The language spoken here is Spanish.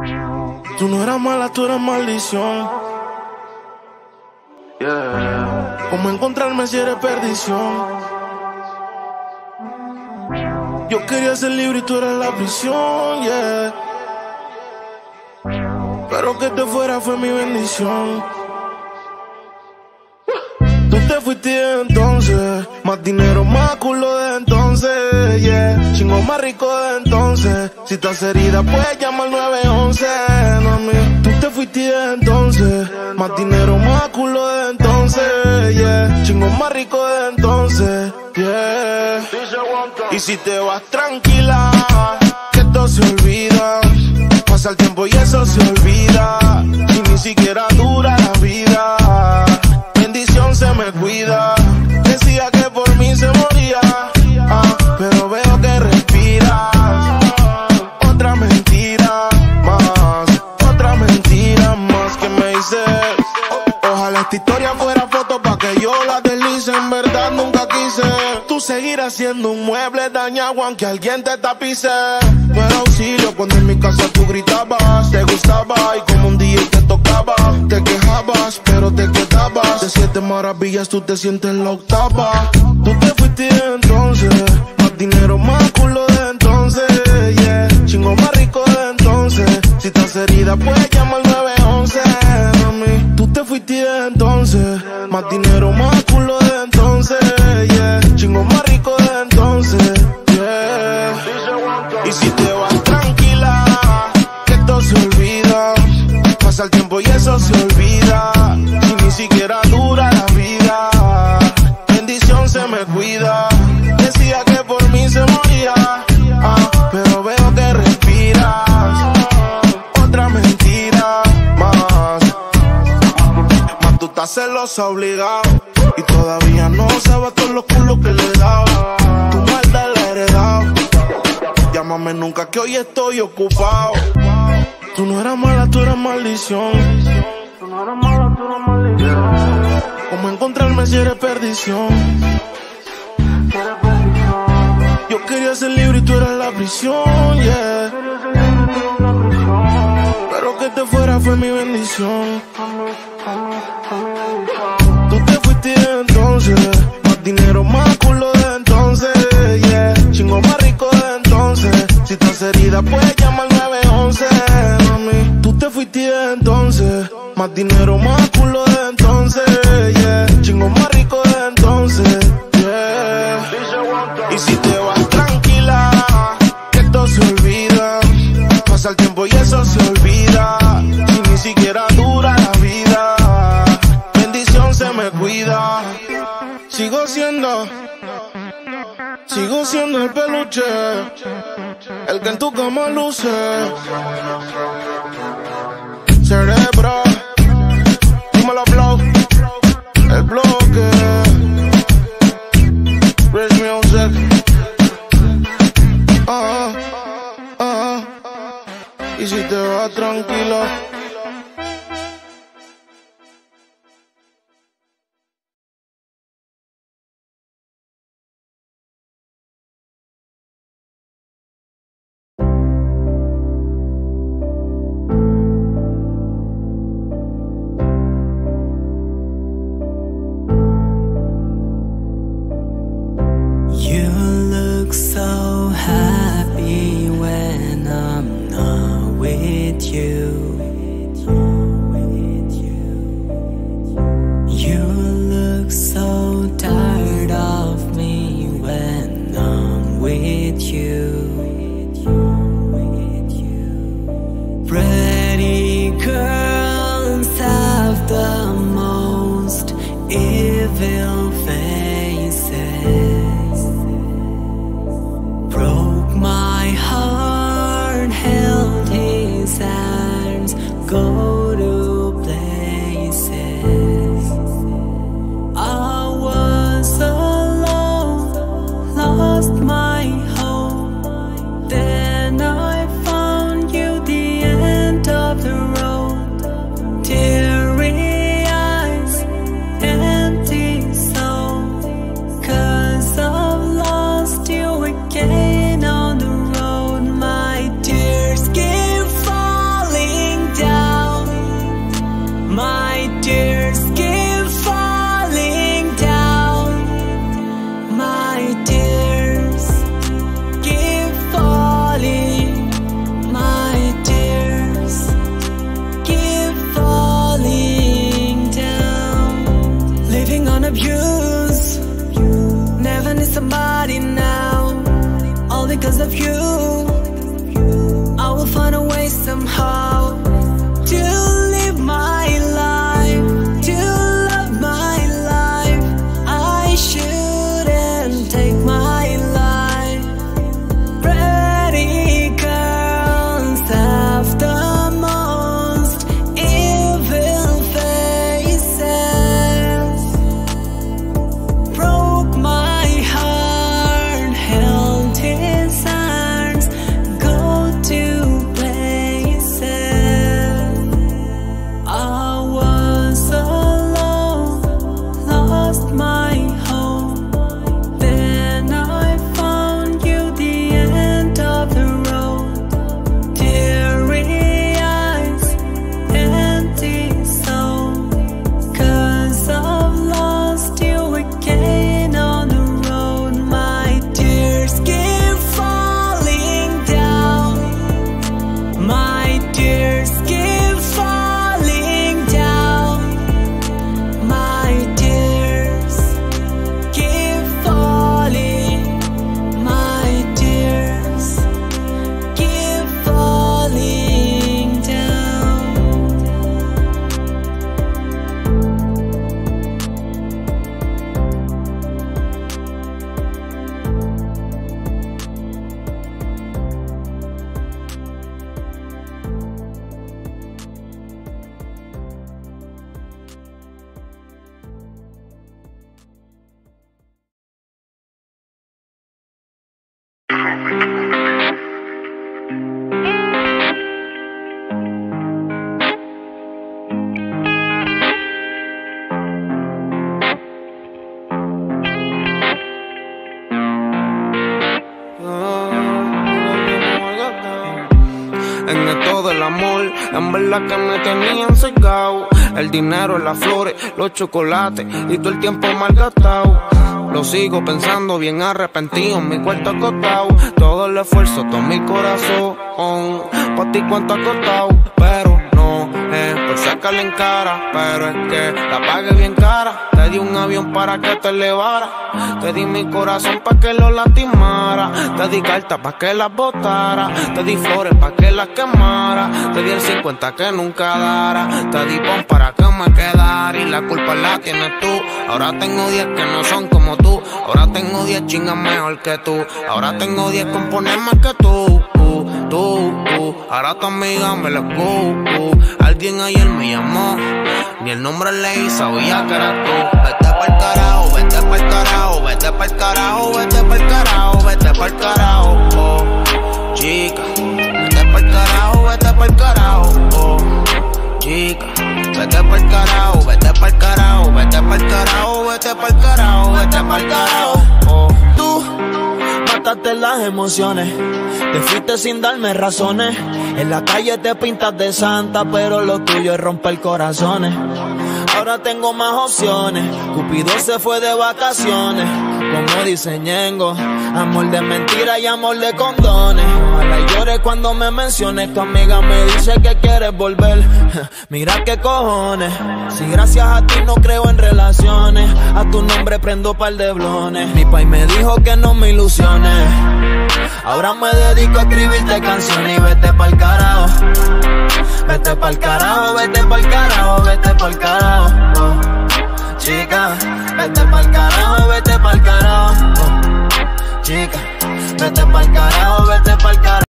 Tú no eras mala, tú eras maldición. Yeah. ¿Cómo encontrarme si eres perdición? Yo quería ser libre y tú eras la prisión, yeah. Pero que te fuera fue mi bendición. Tú te fuiste entonces, más dinero, más culo de entonces, yeah. Chingo más rico de entonces. Si estás herida, puedes llamar al 911, mami. Tú te fuiste entonces, más dinero, más culo de entonces, yeah. Chingo más rico de entonces, yeah. Y si te vas tranquila, que esto se olvida. Pasa el tiempo y eso se olvida. Y ni siquiera dura la vida. Bendición se me cuida. Decía que por mí se moría, pero veo que respiras. Otra mentira más que me dices. Ojalá esta historia fuera foto pa' que yo la deslice. En verdad nunca quise tú seguir haciendo un mueble dañado aunque alguien te tapice. No era auxilio cuando en mi casa tú gritabas. Te gustaba y como un día te tocaba. Te quejabas pero te quedabas. De 7 maravillas tú te sientes la octava. Tú te fuiste entonces, más dinero, más culo de entonces, yeah. Chingo más rico de entonces. Si estás herida puedes llamar al 911, mami. Tú te fuiste entonces, más dinero, más culo de entonces, yeah. Chingo más rico de entonces, yeah. Y si te vas tranquila, que esto se olvida. Pasa el tiempo y eso se olvida. Y ni siquiera dura la vida. Bendición se me cuida. Decía que por mí se moría, pero veo que respiras. Otra mentira más tú estás celosa obligado. Y todavía no sabes todos los culos que le he dado. Tu maldad la he heredado. Llámame nunca que hoy estoy ocupado. Tú no eras mala, tú eras maldición. Tú no eras mala, tú eras maldición. ¿Cómo encontrarme si eres perdición? Yo quería ser libre y tú eras la prisión, yeah. Pero que te fuera fue mi bendición. Tú te fuiste entonces, más dinero, más culo de entonces, yeah. Chingo más rico de entonces. Si estás herida puedes llamar al 911, mami. Tú te fuiste entonces, más dinero, más culo de entonces, yeah. Chingo más rico de entonces, yeah. Y si te vas tranquila, que esto se olvida. Pasa el tiempo y eso se olvida. Y ni siquiera dura la vida. Bendición se me cuida. Sigo siendo el peluche, el que en tu cama luce. Cerebro, dímelo flow, el bloque, Rich Music. Y si te vas tranquilo. So happy when I'm not with you. You look so tired of me when I'm with you. Pretty girls have the most evil faces. Broke my heart, held his hand. tears keep falling down. My tears keep falling. My tears keep falling down. En esto del amor, en verdad que me tenían cegado. El dinero, las flores, los chocolates y todo el tiempo malgastado. Lo sigo pensando bien arrepentido, en mi cuarto acostado. Todo el esfuerzo, todo mi corazón, pa' ti cuánto ha costado. Pero no es por sacarle en cara, pero es que la pagué bien cara. Te di un avión para que te elevara, te di mi corazón pa' que lo lastimara, te di cartas pa' que las botara, te di flores pa' que las quemara, te di el 50 que nunca dara, te di pon para que me quedara y la culpa la tienes tú. Ahora tengo 10 que no son como tú, ahora tengo 10 chingas mejor que tú, ahora tengo 10 componer más que tú. Ahora tu amiga me la alguien ayer me llamó, ni el nombre leí, sabía que eras tú. Vete pa'l carajo, vete pa'l carajo, vete pa'l carajo, vete pa'l carajo, vete pa'l carajo, chica. Vete pa'l carajo, vete pa'l carajo, chica. Vete pa'l carajo, vete pa'l carajo, vete pa'l carajo, vete pa'l carajo, vete pa'l carajo. Tú mataste las emociones, te fuiste sin darme razones. En la calle te pintas de santa, pero lo tuyo es romper corazones. Ahora tengo más opciones, Cupido se fue de vacaciones. Como dice Ñengo, amor de mentira y amor de condones. Ojalá llores cuando me menciones, tu amiga me dice que quieres volver. Mira qué cojones, si gracias a ti no creo en relaciones, a tu nombre prendo par de blones. Mi pai me dijo que no me ilusiones, ahora me dedico a escribirte canciones. Y vete pa'l carajo, vete pa'l carajo, vete pa'l carajo, vete pa'l carajo, chica. Vete pa'l carajo, vete pa'l carajo, chica. Vete pa'l carajo, vete pa'l carajo.